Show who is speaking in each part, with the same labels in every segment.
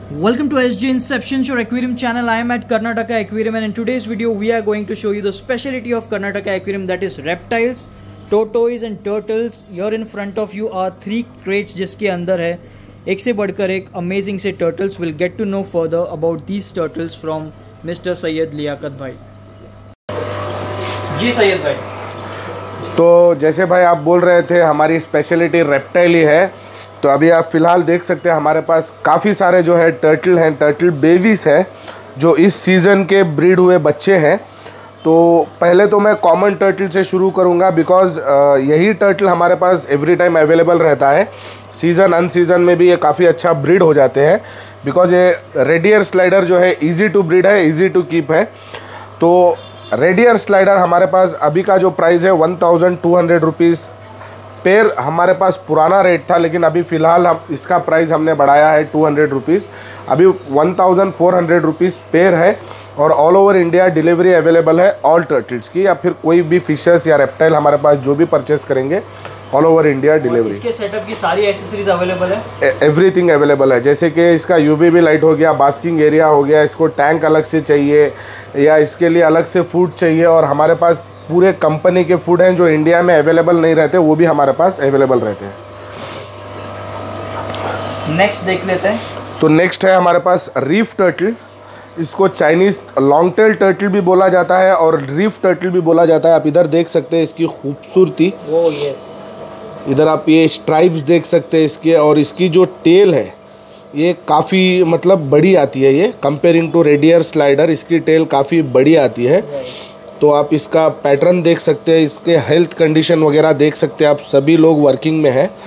Speaker 1: Welcome to SG Inception, your aquarium channel. I am at Karnataka Aquarium, and in today's video we are going to show you the specialty of Karnataka Aquarium, that is reptiles, tortoise and turtles. Here in front of you are 3 crates जिसके अंदर है एक से बढ़कर एक amazing से turtles. We'll get to know further about these turtles from Mr. Syed Liaquat भाई. जी सैयद भाई,
Speaker 2: तो जैसे भाई आप बोल रहे थे हमारी स्पेशलिटी रेप्टाइल ही है, तो अभी आप फ़िलहाल देख सकते हैं हमारे पास काफ़ी सारे जो है टर्टल हैं, टर्टल बेबीज़ हैं जो इस सीज़न के ब्रीड हुए बच्चे हैं। तो पहले तो मैं कॉमन टर्टल से शुरू करूंगा बिकॉज़ यही टर्टल हमारे पास एवरी टाइम अवेलेबल रहता है। सीज़न अन सीज़न में भी ये काफ़ी अच्छा ब्रीड हो जाते हैं बिकॉज़ ये रेड ईयर स्लाइडर जो है ईजी टू ब्रीड है, ईजी टू कीप है। तो रेड ईयर स्लाइडर हमारे पास अभी का जो प्राइस है 1200 रुपीज़ पेयर हमारे पास पुराना रेट था, लेकिन अभी फ़िलहाल हम इसका प्राइस हमने बढ़ाया है 200 रुपीज़, अभी 1400 रुपीज़ पेयर है। और all over India delivery available है ऑल टर्टल्स की, या फिर कोई भी फिशेस या रेप्टाइल हमारे पास जो भी परचेस करेंगे ऑल ओवर इंडिया डिलीवरी।
Speaker 1: इसके सेटअप की सारी एसेसरीज अवेलेबल है,
Speaker 2: एवरीथिंग अवेलेबल है। जैसे कि इसका यूवीबी लाइट हो गया, बास्किंग एरिया हो गया, इसको टैंक अलग से चाहिए या इसके लिए अलग से फूड चाहिए, और हमारे पास पूरे कंपनी के फूड हैं जो इंडिया में अवेलेबल नहीं रहते, वो भी हमारे पास अवेलेबल रहते हैं।
Speaker 1: नेक्स्ट देख लेते हैं।
Speaker 2: तो नेक्स्ट है हमारे पास रीफ टर्टल। इसको चाइनीज़ लॉन्ग टेल टर्टल भी बोला जाता है और रीफ टर्टल भी बोला जाता है। आप इधर देख सकते हैं इसकी खूबसूरती,
Speaker 1: ओह यस,
Speaker 2: इधर आप ये स्ट्राइप्स देख सकते हैं इसके, और इसकी जो टेल है ये काफ़ी मतलब बड़ी आती है। ये comparing to red ear slider इसकी टेल काफ़ी बड़ी आती है। तो आप इसका पैटर्न देख सकते हैं, इसके हेल्थ कंडीशन वगैरह देख सकते हैं आप, सभी लोग वर्किंग में हैं।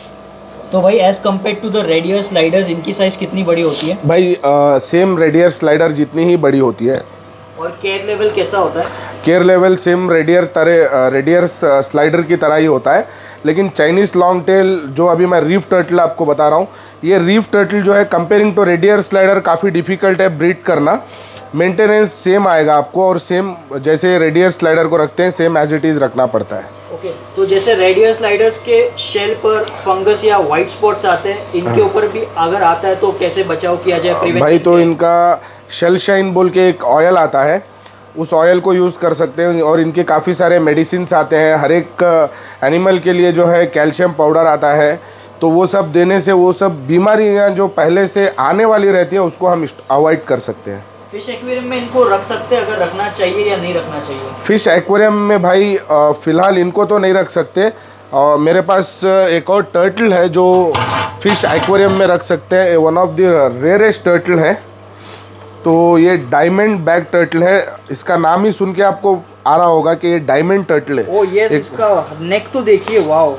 Speaker 1: तो भाई as compare to the red ear sliders इनकी साइज़ कितनी बड़ी होती है?
Speaker 2: भाई सेम रेड ईयर स्लाइडर जितनी ही बड़ी होती है।
Speaker 1: और केयर लेवल कैसा होता है?
Speaker 2: Care level same red ear slider की तरह ही होता है, लेकिन चाइनीज़ लॉन्ग टेल जो अभी मैं रीफ टर्टल आपको बता रहा हूँ, ये रीफ टर्टल जो है comparing to red ear slider काफ़ी डिफ़िकल्ट है ब्रीड करना। मेंटेनेंस सेम आएगा आपको, और सेम जैसे रेड ईयर स्लाइडर को रखते हैं सेम एज इट इज़ रखना पड़ता है।
Speaker 1: ओके, तो जैसे रेड ईयर स्लाइडर्स के शेल पर फंगस या वाइट स्पॉट्स आते हैं, इनके ऊपर भी अगर आता है तो कैसे बचाव किया जाए?
Speaker 2: भाई तो इनका शेल शाइन बोल के एक ऑयल आता है, उस ऑयल को यूज़ कर सकते हैं, और इनके काफ़ी सारे मेडिसिन आते हैं। हर एक एनिमल के लिए जो है कैल्शियम पाउडर आता है, तो वो सब देने से वो सब बीमारियाँ जो पहले से आने वाली रहती है उसको हम अवॉइड कर सकते हैं।
Speaker 1: फिश एक्वेरियम में इनको रख सकते हैं, अगर रखना चाहिए या नहीं रखना चाहिए? फिश
Speaker 2: एक्वेरियम में भाई फ़िलहाल इनको तो नहीं रख सकते, और मेरे पास एक और टर्टल है जो फिश एक्वेरियम में रख सकते हैं। One of the rarest turtle है, तो ये डायमंड बैग टर्टल है। इसका नाम ही सुन के आपको आ रहा होगा कि ये डायमंड टर्टल है।
Speaker 1: ओह यस, इसका नेक तो देखिए, वाओ।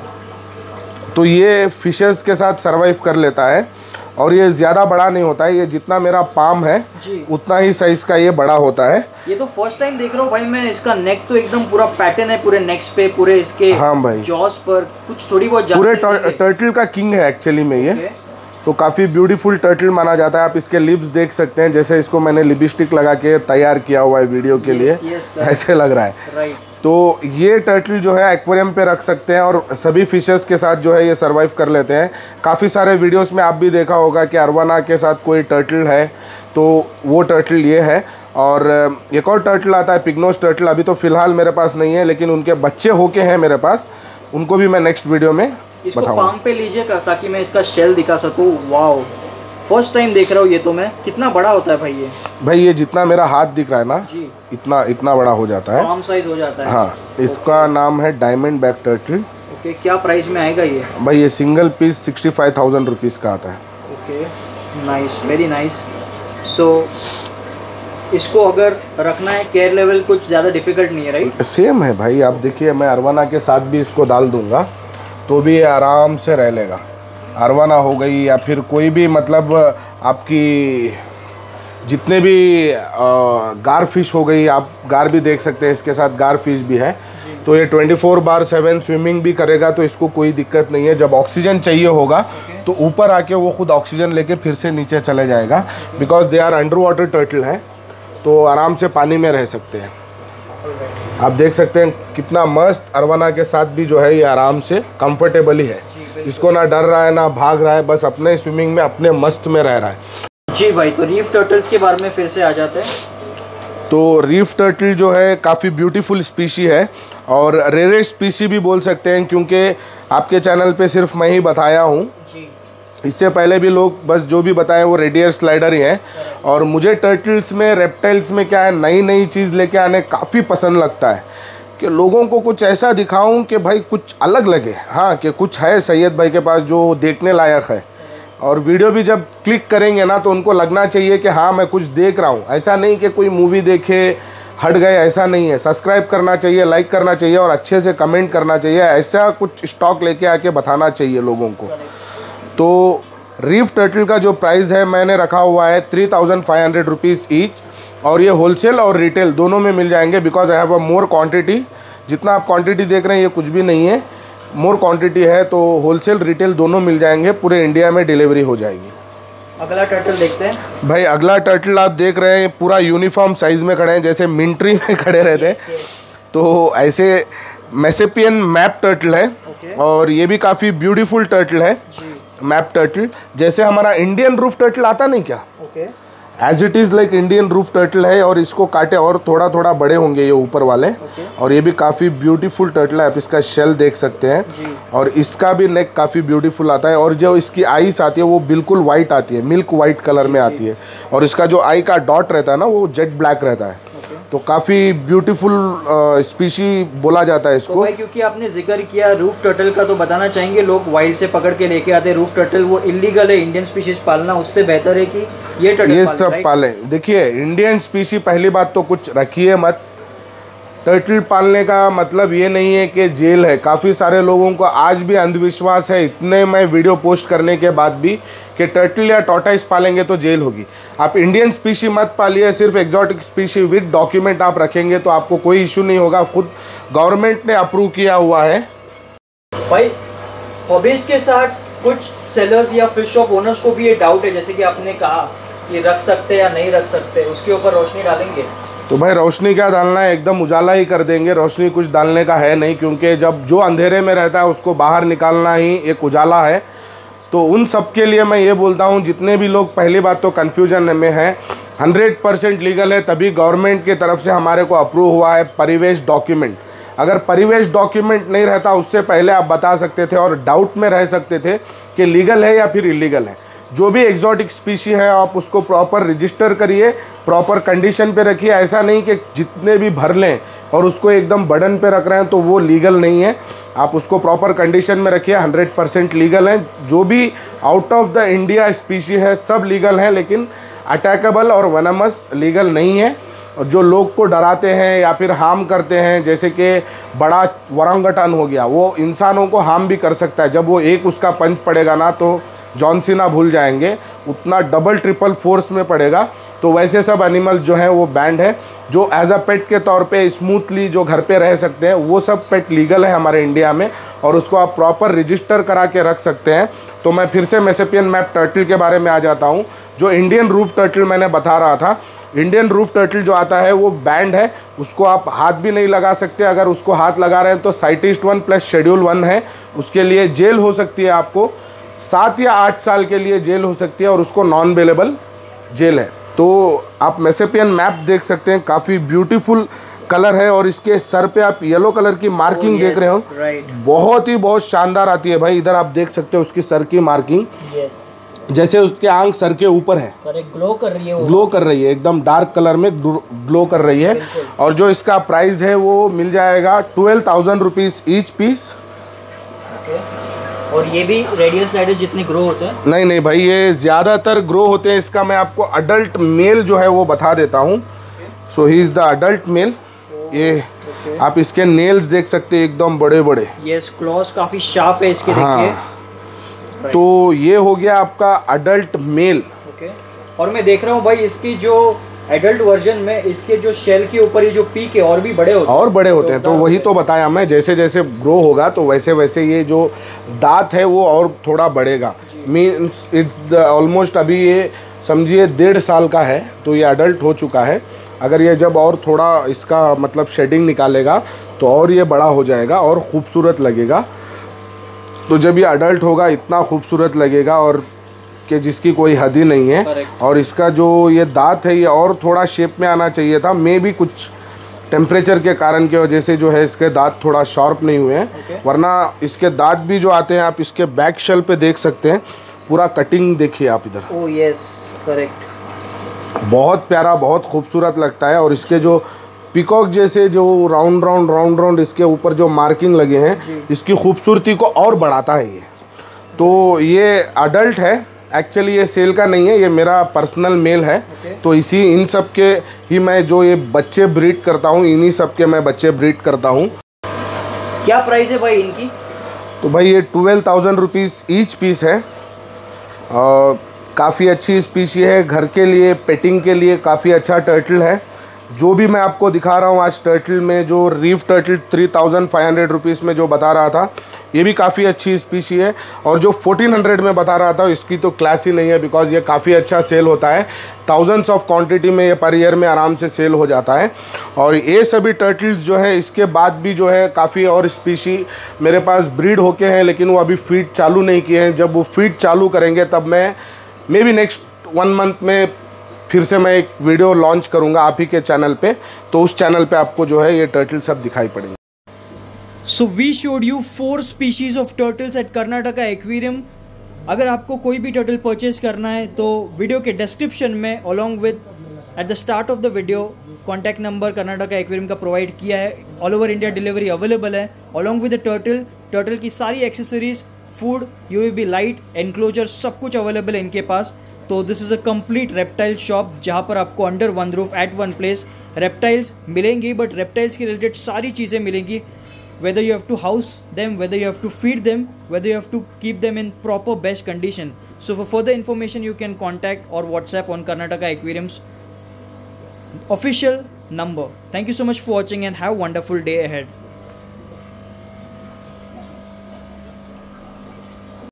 Speaker 2: तो ये फिशेस के साथ सरवाइव कर लेता है, और ये ज़्यादा बड़ा नहीं होता है, ये जितना मेरा पाम है उतना ही साइज़ का ये बड़ा होता है।
Speaker 1: ये तो फर्स्ट टाइम देख रहा हूँ भाई मैं, इसका नेक तो एकदम पूरा पैटर्न है पूरे नेक्स पे, पूरे इसके
Speaker 2: हाँ भाई
Speaker 1: जॉस पर कुछ थोड़ी बहुत
Speaker 2: पूरे टर्टल का किंग है एक्चुअली में ये। तो काफ़ी ब्यूटीफुल टर्टल माना जाता है। आप इसके लिप्स देख सकते हैं, जैसे इसको मैंने लिपस्टिक लगा के तैयार किया हुआ है वीडियो के लिए, ऐसे लग रहा है। तो ये टर्टल जो है एक्वेरियम पे रख सकते हैं, और सभी फिशेस के साथ जो है ये सरवाइव कर लेते हैं। काफ़ी सारे वीडियोस में आप भी देखा होगा कि अरवाना के साथ कोई टर्टल है, तो वो टर्टल ये है। और एक और टर्टल आता है पिग्नोस टर्टल, अभी तो फ़िलहाल मेरे पास नहीं है, लेकिन उनके बच्चे होके हैं मेरे पास, उनको भी मैं नेक्स्ट वीडियो में बताऊंगा।
Speaker 1: पाम पे लीजिएगा ताकि मैं इसका शेल दिखा सकूँ। वाओ, फर्स्ट टाइम देख रहा हूँ ये तो मैं। कितना बड़ा होता है भाई ये? भाई
Speaker 2: ये जितना मेरा हाथ दिख रहा है ना जी, इतना बड़ा हो जाता है,
Speaker 1: पाम साइज हो जाता है।
Speaker 2: हाँ, इसका नाम है डायमंड बैग टर्टल।
Speaker 1: ओके, क्या प्राइस में आएगा ये?
Speaker 2: भाई ये सिंगल पीस 65,000 रुपीज़ का आता है।
Speaker 1: Okay, nice, very nice. So इसको अगर रखना है, केयर लेवल कुछ ज़्यादा डिफिकल्ट नहीं है, राइट?
Speaker 2: सेम है भाई, आप देखिए मैं अरवाना के साथ भी इसको डाल दूंगा तो भी आराम से रह लेगा। अरवाना हो गई या फिर कोई भी मतलब आपकी जितने भी गार फिश हो गई, आप गार भी देख सकते हैं, इसके साथ गार फिश भी है। तो ये 24/7 स्विमिंग भी करेगा, तो इसको कोई दिक्कत नहीं है। जब ऑक्सीजन चाहिए होगा तो ऊपर आके वो खुद ऑक्सीजन लेके फिर से नीचे चले जाएगा, because they are underwater turtle हैं, तो आराम से पानी में रह सकते हैं। आप देख सकते हैं कितना मस्त अरवाना के साथ भी जो है ये आराम से कंफर्टेबल ही है। इसको ना डर रहा है ना भाग रहा है, बस अपने स्विमिंग में अपने मस्त में रह रहा है।
Speaker 1: जी भाई, तो रीफ टर्टल्स के बारे में फिर से आ जाते हैं।
Speaker 2: तो रीफ टर्टल जो है काफ़ी ब्यूटीफुल स्पीशी है और रेरेस्ट स्पीशी भी बोल सकते हैं, क्योंकि आपके चैनल पे सिर्फ मैं ही बताया हूँ। इससे पहले भी लोग बस जो भी बताएं वो रेडियर स्लाइडर ही हैं। और मुझे टर्टल्स में, रेप्टाइल्स में क्या है, नई नई चीज़ लेके आने काफ़ी पसंद लगता है कि लोगों को कुछ ऐसा दिखाऊं कि भाई कुछ अलग लगे। हाँ, कि कुछ है सैयद भाई के पास जो देखने लायक है। और वीडियो भी जब क्लिक करेंगे ना तो उनको लगना चाहिए कि हाँ मैं कुछ देख रहा हूँ। ऐसा नहीं कि कोई मूवी देखे हट गए, ऐसा नहीं है। सब्सक्राइब करना चाहिए, लाइक करना चाहिए और अच्छे से कमेंट करना चाहिए। ऐसा कुछ स्टॉक लेके आके बताना चाहिए लोगों को। तो रीफ टर्टल का जो प्राइस है मैंने रखा हुआ है 3500 रुपीज़ ईच। और ये होलसेल और रिटेल दोनों में मिल जाएंगे, because I have a more quantity. जितना आप क्वांटिटी देख रहे हैं ये कुछ भी नहीं है, मोर क्वांटिटी है। तो होलसेल रिटेल दोनों मिल जाएंगे, पूरे इंडिया में डिलीवरी हो जाएगी।
Speaker 1: अगला टर्टल देखते हैं
Speaker 2: भाई। अगला टर्टल आप देख रहे हैं पूरा यूनिफॉर्म साइज में खड़े हैं, जैसे मिलिट्री में खड़े रहते हैं। तो ऐसे मेसेपियन मैप टर्टल है और ये भी काफ़ी ब्यूटीफुल टर्टल है। मैप टर्टल जैसे हमारा इंडियन रूफ टर्टल आता नहीं क्या, as it is like Indian roof turtle है। और इसको काटे और थोड़ा थोड़ा बड़े होंगे ये ऊपर वाले। और ये भी काफ़ी ब्यूटीफुल टर्टल है, आप इसका शेल देख सकते हैं। और इसका भी नेक काफ़ी ब्यूटीफुल आता है। और जो इसकी आईज आती है वो बिल्कुल वाइट आती है, मिल्क वाइट कलर में आती है। और इसका जो आई का डॉट रहता है ना वो जेट ब्लैक रहता है। तो काफ़ी ब्यूटीफुल स्पीशी बोला जाता है इसको।
Speaker 1: तो भाई क्योंकि आपने जिक्र किया रूफ टर्टल का, तो बताना चाहेंगे लोग वाइल्ड से पकड़ के लेके आते हैं रूफ टर्टल, वो इलीगल है। इंडियन स्पीशीज पालना उससे बेहतर है कि ये टर्टल
Speaker 2: ये सब पालें। देखिए इंडियन स्पीशी पहली बात तो कुछ रखिए मत। टर्टल पालने का मतलब ये नहीं है कि जेल है। काफ़ी सारे लोगों को आज भी अंधविश्वास है, इतने मैं वीडियो पोस्ट करने के बाद भी, कि टर्टल या टॉर्टाइस पालेंगे तो जेल होगी। आप इंडियन स्पीशी मत पालिए, सिर्फ एक्जॉटिक स्पीशी विद डॉक्यूमेंट आप रखेंगे तो आपको कोई इशू नहीं होगा। खुद गवर्नमेंट ने अप्रूव किया हुआ है।
Speaker 1: भाई हॉबीज के साथ कुछ सेलर्स या फिश शॉप ओनर्स को भी ये डाउट है, जैसे कि आपने कहा कि रख सकते या नहीं रख सकते, उसके ऊपर रोशनी डालेंगे।
Speaker 2: तो भाई रोशनी क्या डालना है, एकदम उजाला ही कर देंगे। रोशनी कुछ डालने का है नहीं, क्योंकि जब जो अंधेरे में रहता है उसको बाहर निकालना ही एक उजाला है। तो उन सब के लिए मैं ये बोलता हूँ, जितने भी लोग पहली बात तो कन्फ्यूजन में हैं, 100% लीगल है, तभी गवर्नमेंट की तरफ से हमारे को अप्रूव हुआ है परिवेश डॉक्यूमेंट। अगर परिवेश डॉक्यूमेंट नहीं रहता उससे पहले आप बता सकते थे और डाउट में रह सकते थे कि लीगल है या फिर इलीगल है। जो भी एक्जॉटिक स्पीशी है आप उसको प्रॉपर रजिस्टर करिए, प्रॉपर कंडीशन पे रखिए। ऐसा नहीं कि जितने भी भर लें और उसको एकदम बर्डन पे रख रहे हैं तो वो लीगल नहीं है। आप उसको प्रॉपर कंडीशन में रखिए, 100% लीगल है। जो भी out of the India species है सब लीगल है, लेकिन अटैकेबल और वनमस लीगल नहीं है। और जो लोग को डराते हैं या फिर हार्म करते हैं, जैसे कि बड़ा वरंगटन हो गया, वो इंसानों को हार्म भी कर सकता है। जब वो एक उसका पंच पड़ेगा ना तो जॉन सीना भूल जाएंगे, उतना डबल ट्रिपल फोर्स में पड़ेगा। तो वैसे सब एनिमल जो हैं वो बैंड है। जो एज अ पेट के तौर पे स्मूथली जो घर पे रह सकते हैं वो सब पेट लीगल है हमारे इंडिया में, और उसको आप प्रॉपर रजिस्टर करा के रख सकते हैं। तो मैं फिर से मेसेपियन मैप टर्टल के बारे में आ जाता हूँ। जो इंडियन रूफ टर्टल मैंने बता रहा था, इंडियन रूफ टर्टल जो आता है वो बैंड है, उसको आप हाथ भी नहीं लगा सकते। अगर उसको हाथ लगा रहे हैं तो साइटिस्ट 1 प्लस शेड्यूल 1 है, उसके लिए जेल हो सकती है। आपको 7 या 8 साल के लिए जेल हो सकती है और उसको नॉन बेलेबल जेल है। तो आप मेसेपियन मैप देख सकते हैं, काफ़ी ब्यूटीफुल कलर है। और इसके सर पे आप येलो कलर की मार्किंग देख रहे हो, बहुत शानदार आती है भाई। इधर आप देख सकते हो उसकी सर की मार्किंग, जैसे उसके आंख सर के ऊपर है,
Speaker 1: ग्लो कर रही है,
Speaker 2: ग्लो कर रही है, एकदम डार्क कलर में ग्लो कर रही है। और जो इसका प्राइस है वो मिल जाएगा 12,000 रुपीज़ ईच पीस।
Speaker 1: और ये भी रेडियस स्लाइडर जितने ग्रो होते हैं? नहीं
Speaker 2: भाई, ये ज़्यादातर ग्रो होते हैं। इसका मैं आपको अडल्ट मेल जो है वो बता देता हूँ। So he is the adult male. ये आप इसके नेल्स देख सकते हैं, एकदम बड़े बड़े।
Speaker 1: यस, क्लॉज काफ़ी शार्प है इसके, देखिए।
Speaker 2: तो ये हो गया आपका अडल्ट मेल।
Speaker 1: और मैं देख रहा हूँ भाई इसकी जो एडल्ट वर्जन में इसके जो शेल के ऊपर ये जो पीक है और भी बड़े होते हैं।
Speaker 2: तो वही तो बताया मैं, जैसे जैसे ग्रो होगा तो वैसे वैसे ये जो दांत है वो और थोड़ा बढ़ेगा। मीन्स इट्स ऑलमोस्ट अभी ये समझिए 1.5 साल का है, तो ये अडल्ट हो चुका है। अगर ये जब और थोड़ा इसका मतलब शेडिंग निकालेगा तो और ये बड़ा हो जाएगा और ख़ूबसूरत लगेगा। तो जब ये अडल्ट होगा इतना खूबसूरत लगेगा। और कि जिसकी कोई हद ही नहीं है।
Speaker 1: Correct.
Speaker 2: और इसका जो ये दांत है ये और थोड़ा शेप में आना चाहिए था, मे भी कुछ टेम्परेचर के कारण की वजह से जो है इसके दांत थोड़ा शार्प नहीं हुए हैं।
Speaker 1: Okay.
Speaker 2: वरना इसके दांत भी जो आते हैं आप इसके बैक शेल पे देख सकते हैं, पूरा कटिंग देखिए आप इधर।
Speaker 1: Oh yes, correct.
Speaker 2: बहुत प्यारा, बहुत खूबसूरत लगता है। और इसके जो पिकॉक जैसे जो राउंड राउंड इसके ऊपर जो मार्किंग लगे हैं, इसकी खूबसूरती को और बढ़ाता है ये। तो ये अडल्ट है एक्चुअली, ये सेल का नहीं है, ये मेरा पर्सनल मेल है। तो इसी इन सब के ही मैं जो ये बच्चे ब्रीड करता हूँ, इन्हीं सब के मैं बच्चे ब्रीड करता हूँ।
Speaker 1: क्या प्राइस है भाई इनकी?
Speaker 2: तो भाई ये 12,000 रुपीज़ ईच पीस है। काफ़ी अच्छी स्पीशी है, घर के लिए पेटिंग के लिए काफ़ी अच्छा टर्टल है। जो भी मैं आपको दिखा रहा हूँ आज टर्टल में, जो रीफ टर्टल 3,500 रुपीज़ में जो बता रहा था, ये भी काफ़ी अच्छी स्पीशी है। और जो 1400 में बता रहा था इसकी तो क्लास ही नहीं है, बिकॉज ये काफ़ी अच्छा सेल होता है। थाउजेंड्स ऑफ क्वांटिटी में ये पर ईयर में आराम से सेल हो जाता है। और ये सभी टर्टल्स जो है इसके बाद भी जो है काफ़ी और स्पीशी मेरे पास ब्रीड होके हैं, लेकिन वो अभी फीड चालू नहीं किए हैं। जब वो फीड चालू करेंगे तब मैं मे बी नेक्स्ट 1 मंथ में फिर से मैं एक वीडियो लॉन्च करूंगा आप ही के चैनल पे। तो उस चैनल पे आपको जो है ये टर्टल सब दिखाई पड़ेंगे।
Speaker 1: So we showed you 4 species of turtles at Karnataka aquarium. अगर आपको कोई भी टर्टल परचेज करना है तो वीडियो के डिस्क्रिप्शन में along with at the start of the video contact number Karnataka aquarium का प्रोवाइड किया है। All over India delivery available है। अलॉन्ग विद द टर्टल की सारी accessories, food, UVB light, enclosure, सब कुछ अवेलेबल है इनके पास। तो this is a complete reptile shop जहां पर आपको under one roof at one place reptiles मिलेंगी, बट रेप्टाइल्स के रिलेटेड सारी चीजें मिलेंगी। whether you have to house them, whether you have to feed them, whether you have to keep them in proper best condition. So for further information you can contact or WhatsApp on Karnataka Aquarium's official number. Thank you so much for watching and have a wonderful day ahead.